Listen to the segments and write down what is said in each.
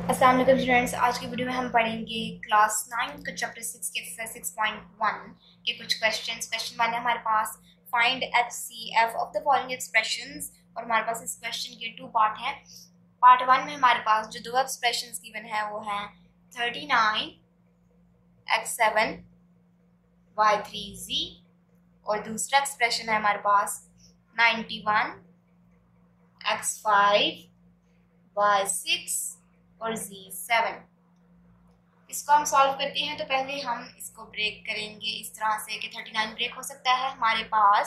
अस्सलाम वालेकुम स्टूडेंट्स। आज की वीडियो में हम पढ़ेंगे क्लास 9 का चैप्टर 6 के एक्सरसाइज 6.1 के कुछ क्वेश्चंस। क्वेश्चन 1 है हमारे पास find HCF of the following expressions, और हमारे पास इस क्वेश्चन के 2 पार्ट हैं। पार्ट 1 में हमारे पास जो दो एक्सप्रेशंस गिवन है वो है 39x7 y3z, और दूसरा एक्सप्रेशन है हमारे पास 91x5 y6 और z7। इसको हम सॉल्व करते हैं तो पहले हम इसको ब्रेक करेंगे इस तरह से कि 39 ब्रेक हो सकता है हमारे पास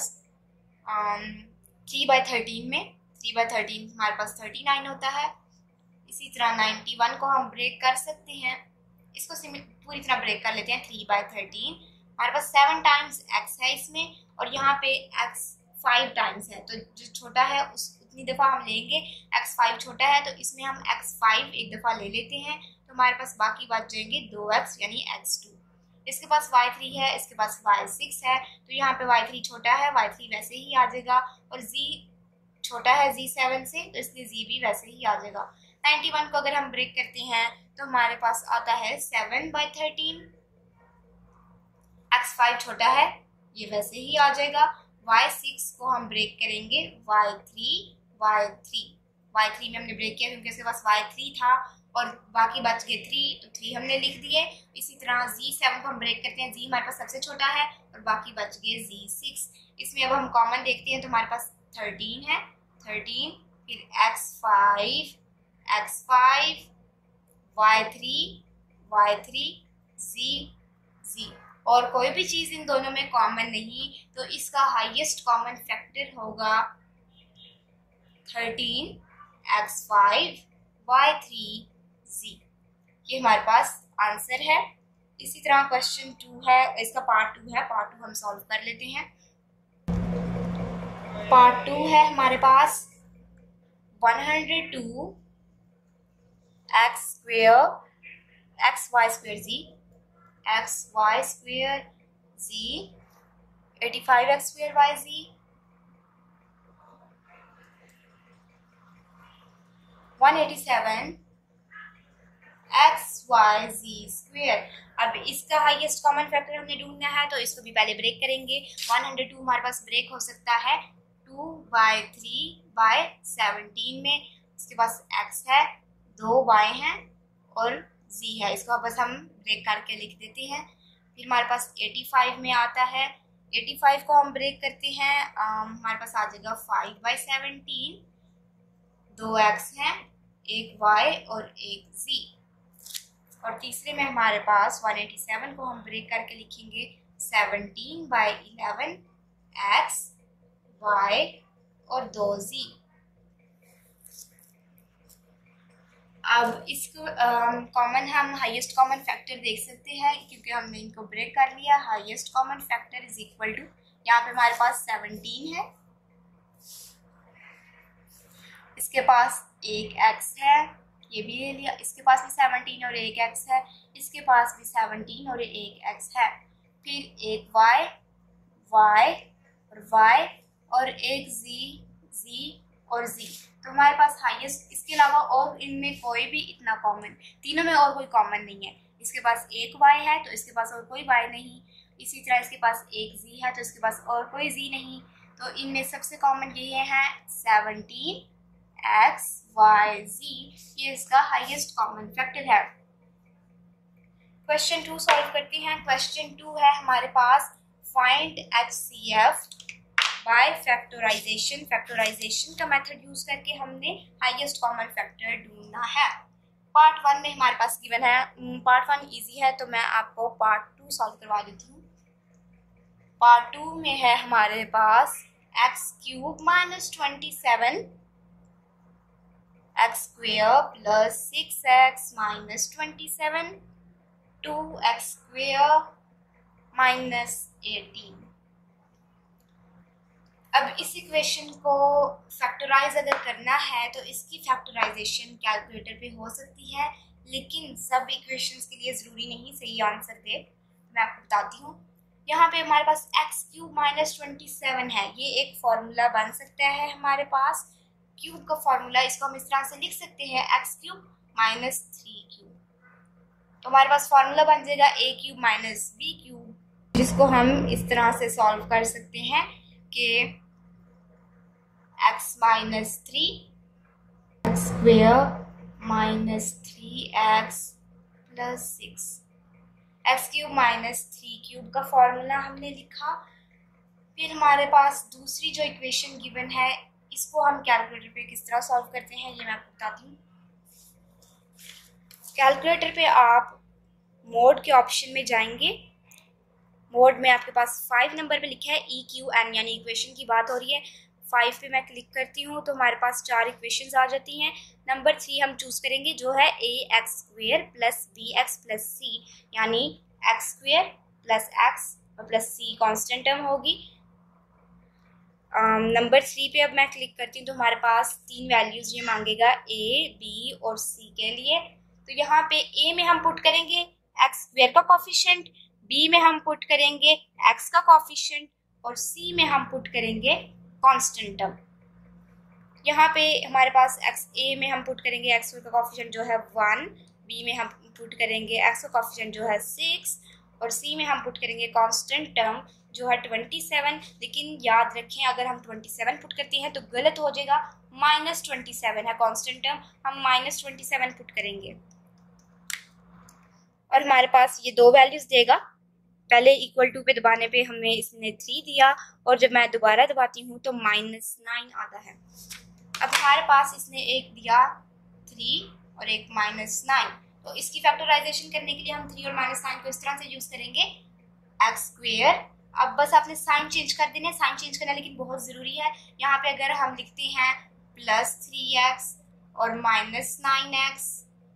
3/13 में। 3/13 हमारे पास 39 होता है। इसी तरह 91 को हम ब्रेक कर सकते हैं, इसको पूरी तरह ब्रेक कर लेते हैं। 3/13 हमारे पास 7 टाइम्स x है इसमें, और यहाँ पे x 5 टाइम्स है, तो जो छोटा है उतनी दफ़ा हम लेंगे। x5 छोटा है तो इसमें हम x5 एक दफ़ा ले लेते हैं, तो हमारे पास बाकी बच जाएंगे 2x यानी x2। इसके पास y3 है, इसके पास y6 है, तो यहाँ पे y3 छोटा है, y3 वैसे ही आ जाएगा, और z छोटा है z7 से, तो इसलिए z भी वैसे ही आ जाएगा। 91 को अगर हम ब्रेक करते हैं तो हमारे पास आता है 7/13। x5 छोटा है, ये वैसे ही आ जाएगा। y6 को हम ब्रेक करेंगे y3 में हमने ब्रेक किया क्योंकि इसके पास y3 था, और बाकी बच गए 3, तो 3 हमने लिख दिए। इसी तरह z7 को हम ब्रेक करते हैं, z हमारे पास सबसे छोटा है, और बाकी बच गए z6। इसमें अब हम कॉमन देखते हैं तो हमारे पास 13 है, 13 फिर x5 y3 z, और कोई भी चीज़ इन दोनों में कॉमन नहीं, तो इसका हाईएस्ट कॉमन फैक्टर होगा 13x5 y3z। ये हमारे पास आंसर है। इसी तरह क्वेश्चन 2 है, इसका पार्ट 2 है। पार्ट 2 हम सॉल्व कर लेते हैं। पार्ट 2 है हमारे पास 102 xy square z 85x square yz 187 xyz square। अब इसका हाईएस्ट कॉमन फैक्टर हमने ढूंढना है, तो इसको भी पहले ब्रेक करेंगे। 102 हमारे पास ब्रेक हो सकता है 2/3/17 में। इसके पास x है, 2 y हैं और z है, इसको बस हम ब्रेक करके लिख देते हैं। फिर हमारे पास 85 में आता है, 85 को हम ब्रेक करते हैं, हमारे पास आ जाएगा 5/17, 2 x हैं, 1 y और 1 z। और तीसरे में हमारे पास 187 को हम ब्रेक करके लिखेंगे 17/11 x y और 2 z। अब इसको कॉमन हम हाईएस्ट कॉमन फैक्टर देख सकते हैं क्योंकि हमने इनको ब्रेक कर लिया। Highest common factor is equal to, यहाँ पे हमारे पास 17 है, इसके पास एक x है, ये भी ले लिया, इसके पास भी 17 और एक x है, इसके पास भी 17 और एक x है, फिर एक y और एक z और z। तो हमारे पास हाईएस्ट, इसके अलावा और इनमें कोई भी इतना कॉमन, तीनों में और कोई कॉमन नहीं है। इसके पास एक y है तो इसके पास और कोई y नहीं, इसी तरह इसके पास एक z है तो इसके पास और कोई z नहीं, तो इनमें सबसे कॉमन ये है 17x y z, ये इसका हाईएस्ट कॉमन फैक्टर है। क्वेश्चन 2 सॉल्व करते हैं। क्वेश्चन 2 है हमारे पास find HCF by factorisation. Factorisation का मेथड यूज करके हमने हाईएस्ट कॉमन फैक्टर ढूंढना है। पार्ट 1 में हमारे पास गिवन है, पार्ट 1 इजी है तो मैं आपको पार्ट 2 सॉल्व करवा देती हूँ। पार्ट 2 में है हमारे पास x³ - 27 x² + 6x - 27 2x² - 18। अब इस इक्वेशन को फैक्टराइज अगर करना है तो इसकी फैक्टराइजेशन कैलकुलेटर पे हो सकती है, लेकिन सब इक्वेशंस के लिए ज़रूरी नहीं सही आंसर दे। मैं आपको बताती हूँ। यहाँ पे हमारे पास x³ - 27 है, ये एक फॉर्मूला बन सकता है हमारे पास। क्यूब का फॉर्मूला, इसको हम इस तरह से लिख सकते हैं x³ - 3 तो हमारे पास फार्मूला बन जाएगा a cube minus b cube, जिसको हम इस तरह से सॉल्व कर सकते हैं कि x minus 3 x square minus 3x plus 6, x cube minus 3 cube का फॉर्मूला हमने लिखा। फिर हमारे पास दूसरी जो इक्वेशन गिवन है, इसको हम कैलकुलेटर पे किस तरह सॉल्व करते हैं ये मैं आपको बताती हूँ। कैलकुलेटर पे आप मोड के ऑप्शन में जाएंगे। मोड में आपके पास 5 नंबर पे लिखा है EQN, यानी इक्वेशन की बात हो रही है। 5 पे मैं क्लिक करती हूँ तो हमारे पास 4 इक्वेशंस आ जाती हैं। नंबर 3 हम चूज करेंगे जो है ax square plus bx plus c, यानी x स्क्वेयर प्लस x और प्लस c कांस्टेंट टर्म होगी। नंबर 3 पे अब मैं क्लिक करती हूँ तो हमारे पास 3 वैल्यूज ये मांगेगा a, b और c के लिए। तो यहाँ पे a में हम पुट करेंगे x स्क्वेयर का कोफिशिएंट, b में हम पुट करेंगे x का कोफिशिएंट और c में हम पुट करेंगे कांस्टेंट टर्म। यहाँ पे हमारे पास a में हम पुट करेंगे x का कोफिशिएंट जो है 1, b में हम पुट करेंगे x का कोफिशिएंट जो है 6 और c में हम पुट करेंगे कांस्टेंट टर्म जो है 27। लेकिन याद रखें अगर हम 27 पुट करते हैं तो गलत हो जाएगा, -27 है कांस्टेंट टर्म, हम -27 पुट करेंगे और हमारे पास ये 2 वैल्यूज देगा। पहले इक्वल टू पे दबाने पे हमें इसने 3 दिया और जब मैं दोबारा दबाती हूँ तो -9 आता है। अब हमारे पास इसने एक दिया 3 और एक -9, तो इसकी फैक्टराइजेशन करने के लिए हम 3 और -9 को इस तरह से यूज करेंगे x स्क्वेयर। अब बस आपने साइन चेंज कर देना है, साइन चेंज करना लेकिन बहुत ज़रूरी है। यहाँ पे अगर हम लिखते हैं +3x और -9x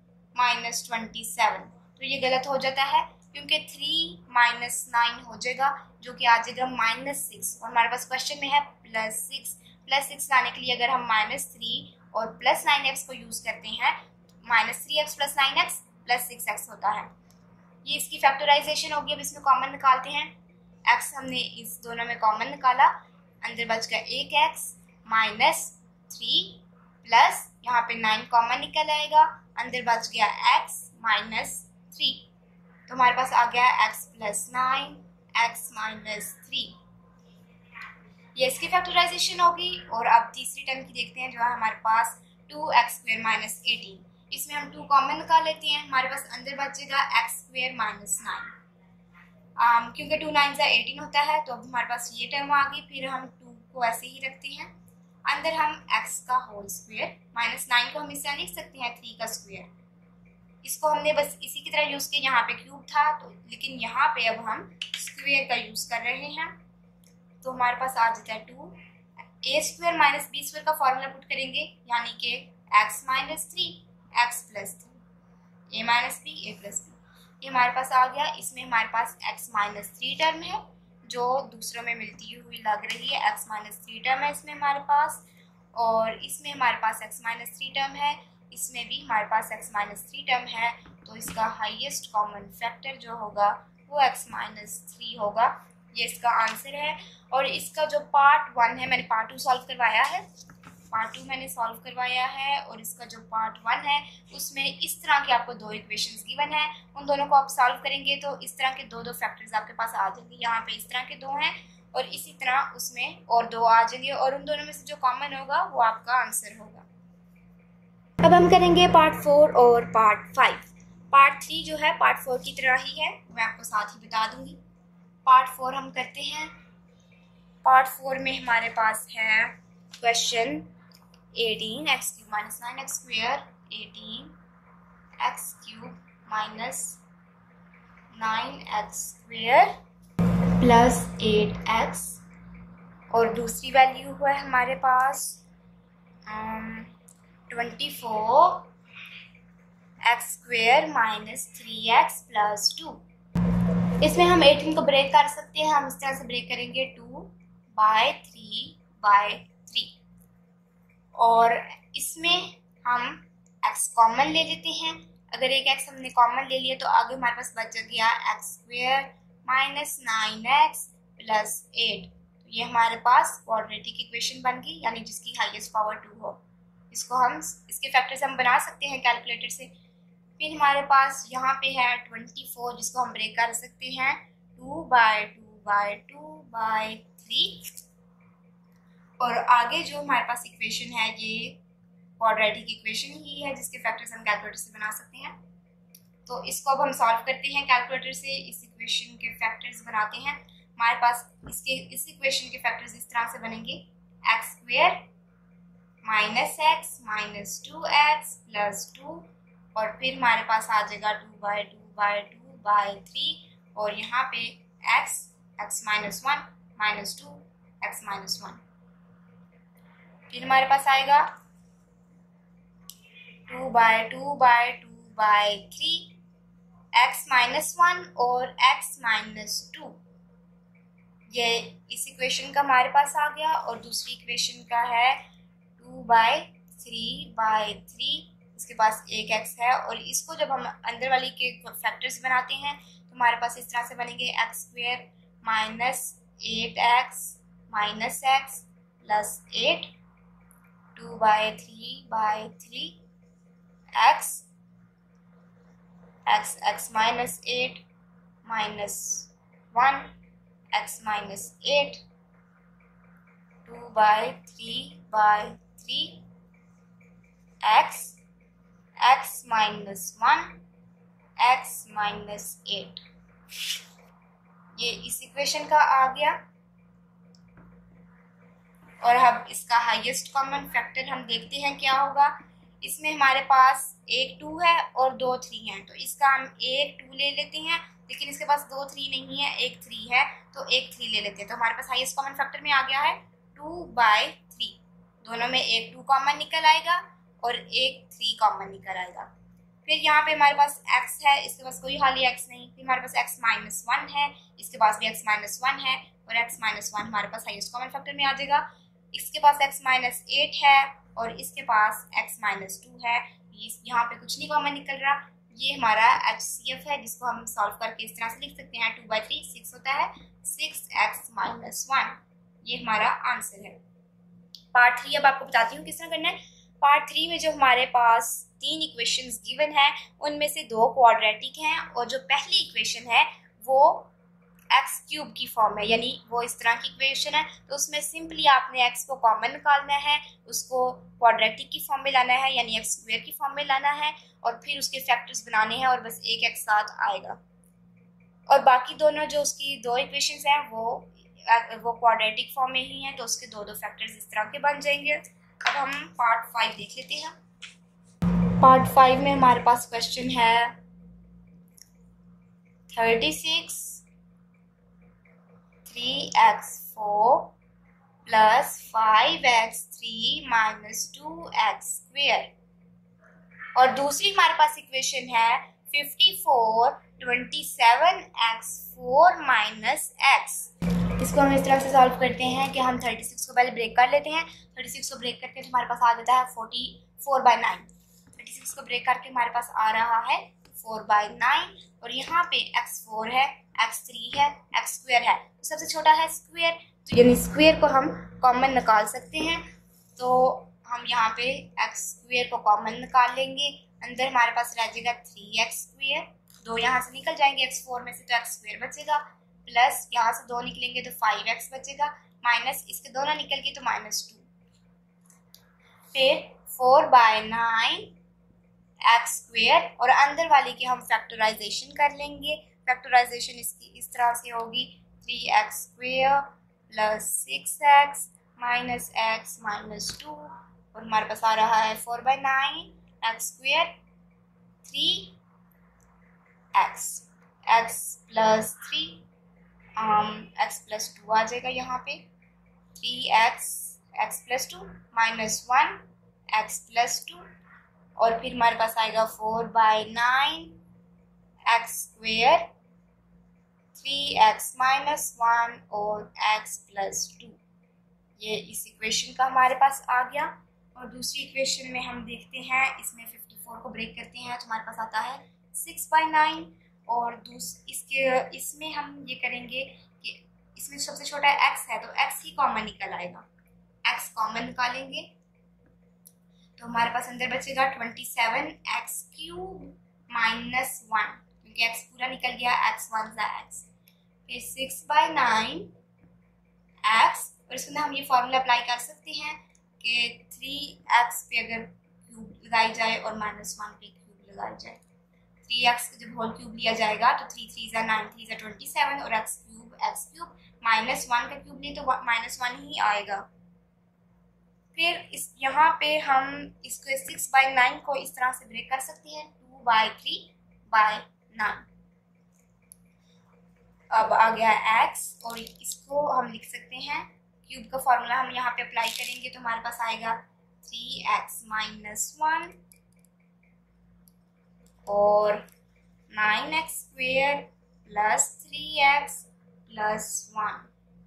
-27 तो ये गलत हो जाता है, क्योंकि 3 - 9 हो जाएगा जो कि आ जाएगा -6 और हमारे पास क्वेश्चन में है +6 लाने के लिए अगर हम -3 और +9x को यूज़ करते हैं, -3x + 9x + 6x होता है। ये इसकी फैक्टराइजेशन होगी। अब इसमें कॉमन निकालते हैं, x हमने इस दोनों में कॉमन निकाला, अंदर बच गया 1x -3 प्लस यहाँ पे 9 कॉमन निकल आएगा, अंदर बच गया x -3, तो हमारे पास आ गया x + 9 x -3। ये इसकी फैक्टराइजेशन होगी। और अब तीसरी टर्म की देखते हैं जो है हमारे पास 2x स्क्वेयर -18, इसमें हम 2 कॉमन निकाल लेते हैं, हमारे पास अंदर बचेगा x स्क्वेयर -9। क्योंकि 2 9 18 होता है तो अब हमारे पास ये टर्म आ गई। फिर हम 2 को ऐसे ही रखते हैं, अंदर हम x का होल स्क्वेयर, -9 को हम इससे लिख सकते हैं 3 का स्क्वेयर। इसको हमने बस इसी की तरह यूज़ किया, यहाँ पे क्यूब था तो, लेकिन यहाँ पे अब हम स्क्वेयर का यूज़ कर रहे हैं। तो हमारे पास आ जाता है 2 a स्क्वेयर -b स्क्वेयर का फॉर्मूला पुट करेंगे, यानी कि x -3 x + 3 a - b a + b, ये हमारे पास आ गया। इसमें हमारे पास x -3 टर्म है जो दूसरों में मिलती हुई लग रही है, x -3 टर्म है इसमें हमारे पास, और इसमें हमारे पास x -3 टर्म है, इसमें भी हमारे पास x -3 टर्म है। तो इसका हाईएस्ट कॉमन फैक्टर जो होगा वो x -3 होगा। ये इसका आंसर है। और इसका जो पार्ट 1 है, मैंने पार्ट 2 सॉल्व करवाया है, पार्ट 2 मैंने सॉल्व करवाया है, और इसका जो पार्ट 1 है उसमें इस तरह के आपको 2 इक्वेशंस गिवन है, उन दोनों को आप सॉल्व करेंगे तो इस तरह के 2 फैक्टर्स आपके पास आ जाएंगे। यहाँ पे इस तरह के 2 हैं और इसी तरह उसमें और 2 आ जाएंगे, और उन दोनों में से जो कॉमन होगा वो आपका आंसर होगा। अब हम करेंगे पार्ट 4 और पार्ट 5। पार्ट 3 जो है पार्ट 4 की तरह ही है, मैं आपको साथ ही बता दूंगी। पार्ट 4 हम करते हैं। पार्ट 4 में हमारे पास है question 18 x³ - 9x square 18 x³ - 9x square plus 8x, और दूसरी वैल्यू हुआ है हमारे पास 24 x² - 3x + 2। इसमें हम 18 को ब्रेक कर सकते हैं, हम इस तरह से ब्रेक करेंगे 2/3/3, और इसमें हम x कॉमन ले लेते हैं। अगर एक x हमने कॉमन ले लिया तो आगे हमारे पास बच गया x² - 9x + 8। तो ये हमारे पास क्वाड्रेटिक इक्वेशन बन गई, यानी जिसकी हाईएस्ट पावर 2 हो। इसको हम इसके फैक्टर्स हम बना सकते हैं कैलकुलेटर से। फिर हमारे पास यहाँ पे है 24 जिसको हम ब्रेक कर सकते हैं 2/2/2/3। और आगे जो हमारे पास इक्वेशन है ये क्वाड्रेटिक इक्वेशन ही है जिसके फैक्टर्स हम कैलकुलेटर से बना सकते हैं। तो इसको अब हम सॉल्व करते हैं कैलकुलेटर से, इस इक्वेशन के फैक्टर्स बनाते हैं। हमारे पास इस इक्वेशन के फैक्टर्स इस तरह से बनेंगे x² -x -2x + 2 और फिर हमारे पास आ जाएगा 2/2/2/3 और यहाँ पे x -1 -2 x -1। फिर हमारे पास आएगा 2/2/2/3 x -1 और x -2। ये इस इक्वेशन का हमारे पास आ गया। और दूसरी इक्वेशन का है 2/3/3, इसके पास एक x है और इसको जब हम अंदर वाली के फैक्टर्स बनाते हैं तो हमारे पास इस तरह से बनेंगे x² -8x -x + 8 2/3/3 x x -8 -1 x -8 2/3/3 x x -1 x -8। ये इस इक्वेशन का आ गया। और अब इसका हाईएस्ट कॉमन फैक्टर हम देखते हैं क्या होगा। इसमें हमारे पास एक 2 है और 2 3 है, तो इसका हम एक 2 ले लेते हैं, लेकिन इसके पास 2 3 नहीं है, एक 3 है, तो एक 3 ले लेते हैं। तो हमारे पास हाईएस्ट कॉमन फैक्टर में आ गया है 2/3। दोनों में एक 2 कॉमन निकल आएगा और एक 3 कॉमन निकल आएगा। फिर यहाँ पे हमारे पास x है, इसके पास कोई हाली x नहीं। फिर हमारे पास x -1 है, इसके पास भी x -1 है और x -1 हमारे पास हाईएस्ट कॉमन फैक्टर में आ जाएगा। इसके पास x -8 है और इसके पास x -2 है। यहाँ पे कुछ नहीं कॉमन निकल रहा। ये हमारा HCF है जिसको हम सॉल्व करके इस तरह से लिख सकते हैं 2/3 6 होता है 6x -1। ये हमारा आंसर है। पार्ट 3 अब आपको बताती हूँ किस तरह करना है। पार्ट 3 में जो हमारे पास 3 इक्वेशंस गिवन है उनमें से 2 क्वाड्रेटिक हैं और जो पहली इक्वेशन है वो x³ की फॉर्म है, यानी वो इस तरह की इक्वेशन है। तो उसमें सिंपली आपने x को कॉमन निकालना है, उसको क्वाड्रेटिक की फॉर्म में लाना है यानी x² की फॉर्म में लाना है और फिर उसके फैक्टर्स बनाने हैं और बस एक x साथ आएगा। और बाकी दोनों जो उसकी 2 इक्वेशंस हैं वो क्वाड्रेटिक फॉर्म में ही हैं, तो उसके 2 फैक्टर्स इस तरह के बन जाएंगे। अब हम पार्ट 5 देख लेते हैं। पार्ट 5 में हमारे पास क्वेश्चन है 36 3x4 + 5x3 - 2x² और दूसरी हमारे पास इक्वेशन है 54 27x4 - x। इसको हम इस तरह से सॉल्व करते हैं कि हम 36 को पहले ब्रेक कर लेते हैं। 36 को ब्रेक करके हमारे पास आ जाता है 44/9। 36 को ब्रेक करके हमारे पास आ रहा है 4/9 और यहाँ पे x4 है, x3 है, x² है, तो सबसे छोटा है स्क्वेयर, तो यानी स्क्वेयर को हम कॉमन निकाल सकते हैं। तो हम यहाँ पे x² को कॉमन निकाल लेंगे। अंदर हमारे पास रह जाएगा 3x², 2 यहाँ से निकल जाएंगे x4 में से तो x² बचेगा, प्लस यहाँ से 2 निकलेंगे तो 5x बचेगा, माइनस इसके दोनों निकल गए तो -2। फिर 4/9 x² और अंदर वाली की हम फैक्टराइजेशन कर लेंगे। फैक्टराइजेशन इसकी इस तरह से होगी 3x² + 6x - x -2 और हमारे पास आ रहा है 4/9 x² 3x x + 3 x + 2 आ जाएगा यहाँ पे 3x x + 2 -1 x + 2 और फिर हमारे पास आएगा 4/9 x² 3x -1 और x + 2। ये इस इक्वेशन का हमारे पास आ गया। और दूसरी इक्वेशन में हम देखते हैं, इसमें 54 को ब्रेक करते हैं तो हमारे पास आता है 6/9 और इसमें हम ये करेंगे कि इसमें सबसे छोटा x है तो x ही कॉमन निकल आएगा, x कॉमन निकालेंगे तो हमारे पास अंदर बचेगा 27x³ -1 क्योंकि x पूरा निकल गया, x1 ज़ा x, फिर 6/9 x, और इसमें हम ये फॉर्मूला अप्लाई कर सकते हैं कि 3x पे अगर क्यूब लगाई जाए और -1 पे क्यूब लगाई जाए, 3x जब होल क्यूब लिया जाएगा तो 3 3 ज़ा 9, 3 ज़ा 27, और x क्यूब -1 का क्यूब नहीं तो -1 ही आएगा। फिर इस यहाँ पे हम इसको 6/9 को इस तरह से ब्रेक कर सकते हैं, 2/3/9। अब आ गया x, और इसको हम लिख सकते हैं, क्यूब का फॉर्मूला हम यहाँ पे अप्लाई करेंगे तो हमारे पास आएगा 3x - 1 और 9x² + 3x + 1।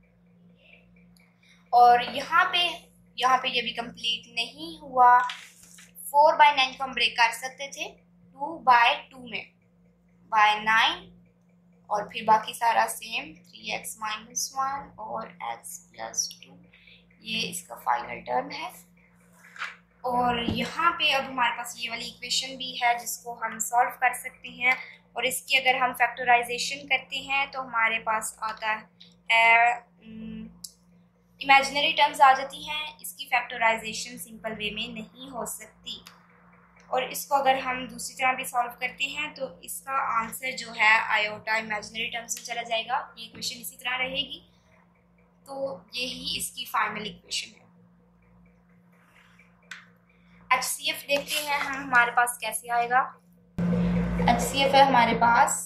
और यहाँ पे ये भी कंप्लीट नहीं हुआ, 4/9 को हम ब्रेक कर सकते थे 2/2 में, /9, और फिर बाकी सारा सेम 3x - 1 और x + 2, ये इसका फाइनल टर्म है। और यहाँ पे अब हमारे पास ये वाली इक्वेशन भी है जिसको हम सॉल्व कर सकते हैं, और इसकी अगर हम फैक्टराइजेशन करते हैं तो हमारे पास आता है इमेजिनरी टर्म्स आ जाती हैं, इसकी फैक्टराइजेशन सिंपल वे में नहीं हो सकती। और इसको अगर हम दूसरी तरह भी सॉल्व करते हैं तो इसका आंसर जो है आयोटा इमेजिनरी टर्म्स में चला जाएगा, ये इक्वेशन इसी तरह रहेगी। तो यही इसकी फाइनल इक्वेशन है। HCF देखते हैं हम हमारे पास कैसे आएगा। HCF है हमारे पास,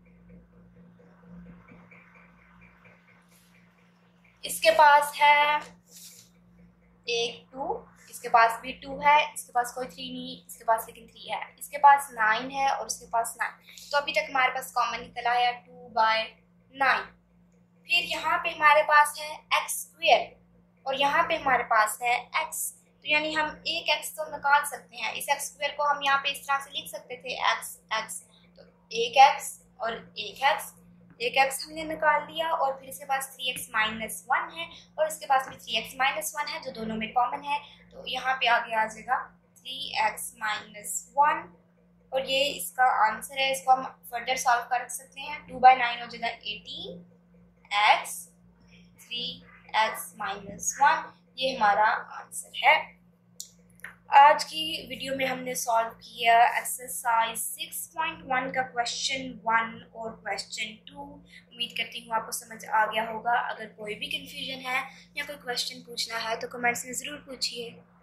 इसके पास है 1 2, इसके पास भी 2 है, इसके पास कोई 3 नहीं, इसके पास लेकिन 3 है, इसके पास 9 है और इसके पास 9। तो अभी तक हमारे पास कॉमन निकला है 2/9। फिर यहाँ पे हमारे पास है x² और यहाँ पे हमारे पास है x, तो यानी हम एक x तो निकाल सकते हैं। इस x² को हम यहाँ पे इस तरह से लिख सकते थे x, तो एक x और एक x हमने निकाल लिया, और फिर इसके पास 3x - 1 है और इसके पास भी 3x - 1 है जो दोनों में कॉमन है, तो यहाँ पे आगे आ जाएगा 3x - 1, और ये इसका आंसर है। इसको हम फर्दर सॉल्व कर सकते हैं, 2/9 हो जाएगा 18x, 3x - 1, ये हमारा आंसर है। आज की वीडियो में हमने सॉल्व किया एक्सरसाइज 6.1 का क्वेश्चन 1 और क्वेश्चन 2। उम्मीद करती हूँ आपको समझ आ गया होगा। अगर कोई भी कंफ्यूजन है या कोई क्वेश्चन पूछना है तो कमेंट्स में ज़रूर पूछिए।